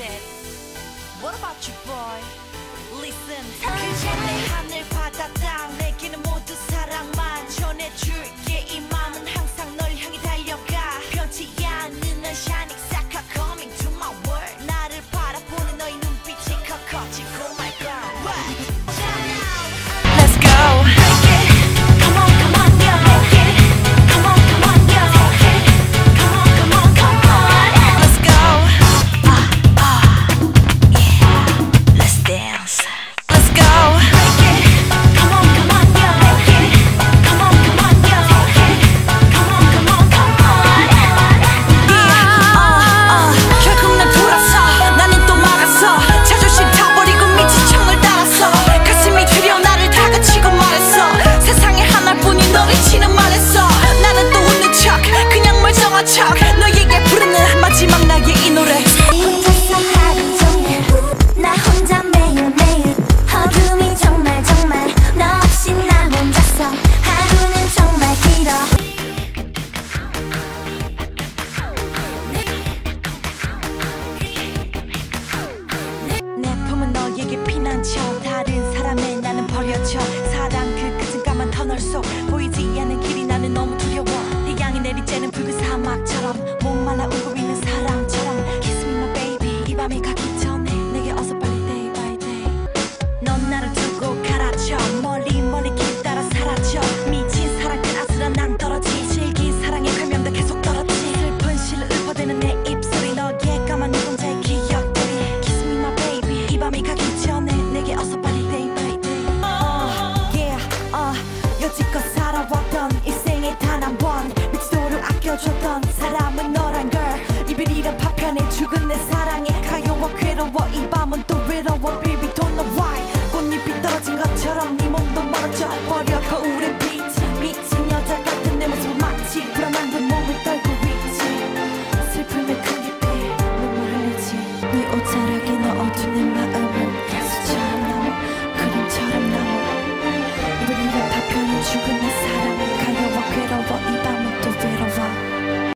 it. What about you, boy? Listen. 그제 내 하늘 바다 땅 내게는 모두 사랑만 전해줄게. 이 맘은 항상 널 향해 달려가. 변치 않는 넌 shining star coming to my world. 나를 바라보는 너의 눈빛이 커지고 my God. Let's go. Come on, come on, yo. Come on, come on, yo. Come on, come on, come on. Let's go. Yeah. Let's dance. Let's go. Come on, come on, yo. Come on, come on, yo. Come on, come on, come on. Yeah. 결국 난 돌아서 나는 또 막았어. 자존심 타버리고 미친 척을 따랐어. 가슴이 두려워 나를 다그치고 말했어. 세상에 하나뿐인 너를 치는 말했어. 나는 또 웃는 척 그냥 멀쩡한 척 너에게 부르는 마지막 나의 이 노래. 혼자서 하루 종일 나 혼자 매일매일 어둠이 정말 정말 너 없이 나 혼자서 하루는 정말 길어. 내 품은 너에게 피난처. 다른 사람의 나는 버려져. 사랑 그 끝은 까만 터널 속 보이지 않는 길이 나는 너무 두려워. 태양이 내리쬐는 붉은 사막처럼 목말라 울고 있는 사람처럼 Kiss me my baby. 이 밤이 가기 전에 내게 어서 빨리 day by day. 넌 나를 두고 가라져. 멀리 멀리 길 따라 사라져. 미친 사랑 끝 아슬한 낭떠러지. 질긴 사랑의 별명도 계속 떨어지. 슬픈 시를 읊어대는 내 입술이 너의 까만 눈동자의 기억들이 Kiss me my baby. 이 밤이 가기 전에 내게 어서 빨리 day by day. 여지껏 살아왔던 인생에 단 한 번 미치도록 아껴줬던 사람은 너란 걸. 이별이란 파편에 죽은 내 사랑에 가여워 괴로워. 이 밤은 또 외로워.